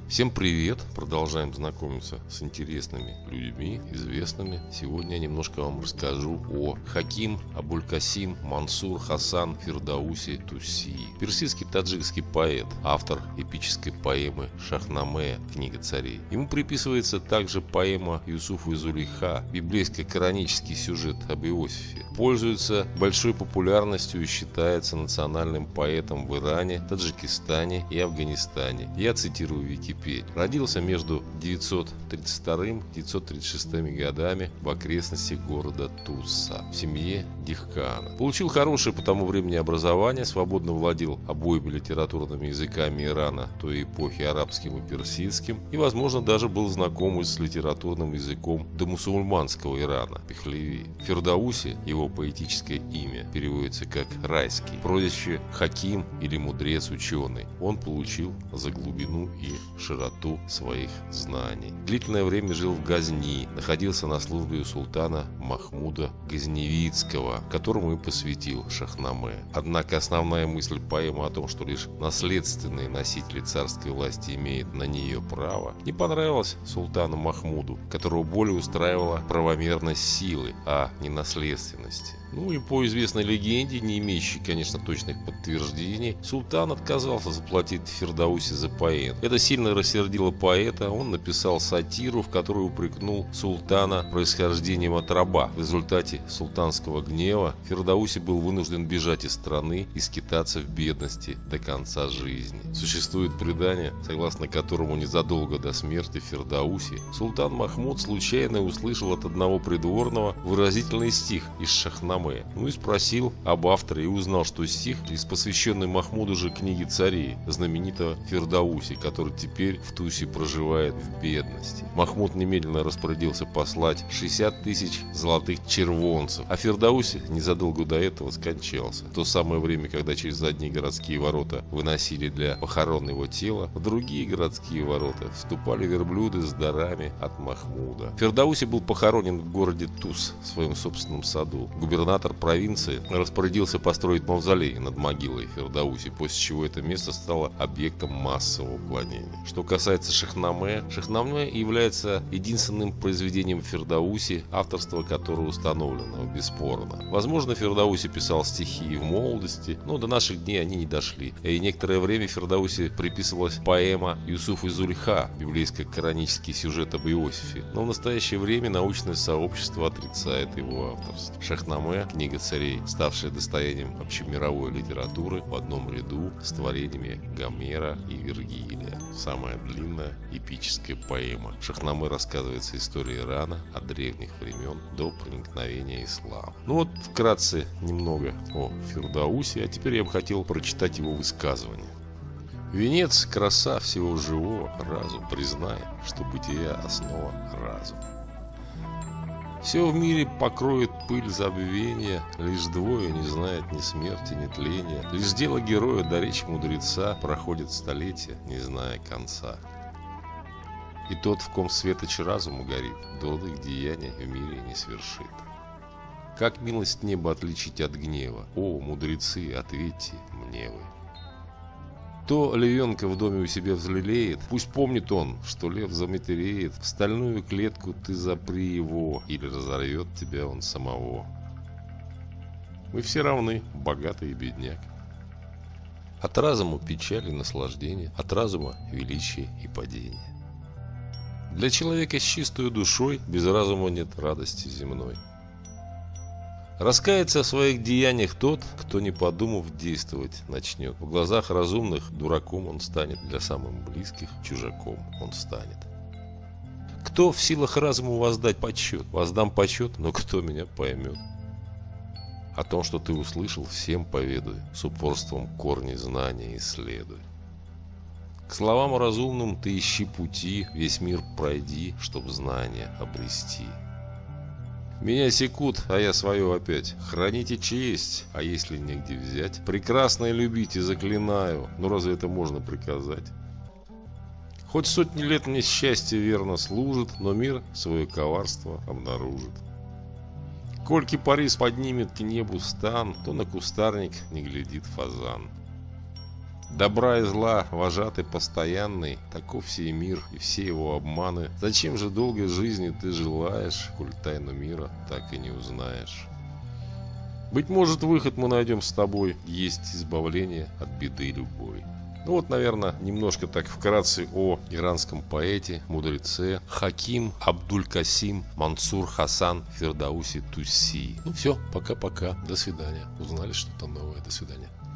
Всем привет! Продолжаем знакомиться с интересными людьми, известными. Сегодня я немножко вам расскажу о Хаким Абуль-Касим Мансур Хасан Фирдауси Туси. Персидский таджикский поэт, автор эпической поэмы Шахнаме «Книга царей». Ему приписывается также поэма Юсуфа и Зулейха, библейско-коранический сюжет об Иосифе. Пользуется большой популярностью и считается национальным поэтом в Иране, Таджикистане и Афганистане. Я цитирую Википедию. Родился между 932 и 936 годами в окрестности города Тусса в семье дихкана. Получил хорошее по тому времени образование, свободно владел обоими литературными языками Ирана той эпохи, арабским и персидским, и, возможно, даже был знаком с литературным языком домусульманского Ирана, Пехлеви. Фирдауси, его поэтическое имя, переводится как «райский», прозвище Хаким или мудрец ученый. Он получил за глубину и широту своих знаний. Длительное время жил в Газни, находился на службе у султана Махмуда Газневидского, которому и посвятил Шахнаме. Однако основная мысль поэмы о том, что лишь наследственные носители царской власти имеют на нее право, не понравилась султану Махмуду, которого более устраивала правомерность силы, а не наследственности. Ну и по известной легенде, не имеющей, конечно, точных подтверждений, султан отказался заплатить Фирдауси за поэм. Это сильно рассердило поэта, он написал сатиру, в которой упрекнул султана происхождением от раба. В результате султанского гнева Фирдауси был вынужден бежать из страны и скитаться в бедности до конца жизни. Существует предание, согласно которому незадолго до смерти Фирдауси султан Махмуд случайно услышал от одного придворного выразительный стих из Шахнаме. Ну и спросил об авторе и узнал, что стих из посвященной Махмуду же книги царей, знаменитого Фирдауси, который теперь в Тусе проживает в бедности. Махмуд немедленно распорядился послать 60 тысяч золотых червонцев, а Фирдауси незадолго до этого скончался. В то самое время, когда через одни городские ворота выносили для похорон его тела, в другие городские ворота вступали верблюды с дарами от Махмуда. Фирдауси был похоронен в городе Тус, в своем собственном саду. Губернатор провинции распорядился построить мавзолей над могилой Фирдауси, после чего это место стало объектом массового уклонения. Что касается Шахнаме, Шахнаме является единственным произведением Фирдауси, авторство которого установлено бесспорно. Возможно, Фирдауси писал стихи в молодости, но до наших дней они не дошли. И некоторое время Фирдауси приписывалась поэма Юсуф и Зулейха, библейско-коранический сюжет об Иосифе, но в настоящее время научное сообщество отрицает его авторство. Шахнаме, книга царей, ставшая достоянием общемировой литературы в одном ряду с творениями Гомера и Вергилия. Самая длинная эпическая поэма. В Шахнаме рассказывается история Ирана от древних времен до проникновения ислама. Ну вот вкратце немного о Фирдауси, а теперь я бы хотел прочитать его высказывание. Венец, краса всего живого, разум, признай, что бытие основа разума. Все в мире покроет пыль забвения, лишь двое не знают ни смерти, ни тления. Лишь дело героя да речь мудреца проходит столетия, не зная конца. И тот, в ком светоч разума горит, дурных деяний в мире не свершит. Как милость неба отличить от гнева? О, мудрецы, ответьте мне вы. Кто львенка в доме у себя взлелеет, пусть помнит он, что лев заматереет, в стальную клетку ты запри его, или разорвет тебя он самого. Мы все равны, богатый и бедняк. От разума печаль и наслаждение, от разума величие и падение. Для человека с чистой душой без разума нет радости земной. Раскается в своих деяниях тот, кто, не подумав, действовать начнет. В глазах разумных дураком он станет, для самых близких чужаком он станет. Кто в силах разума воздать почет? Воздам почет, но кто меня поймет? О том, что ты услышал, всем поведуй, с упорством корни знания исследуй. К словам разумным ты ищи пути, весь мир пройди, чтоб знания обрести. Меня секут, а я свое опять. Храните честь, а если негде взять? Прекрасное любите, заклинаю, но разве это можно приказать? Хоть сотни лет мне счастье верно служит, но мир свое коварство обнаружит. Коль кипарис поднимет к небу стан, то на кустарник не глядит фазан. Добра и зла вожатый постоянный, таков сей мир и все его обманы. Зачем же долгой жизни ты желаешь, коль тайну мира так и не узнаешь? Быть может, выход мы найдем с тобой, есть избавление от беды любой. Ну вот, наверное, немножко так вкратце о иранском поэте, мудреце Хаким Абдуль-Касим Мансур Хасан Фирдауси Туси. Ну все, пока-пока, до свидания. Узнали что-то новое, до свидания.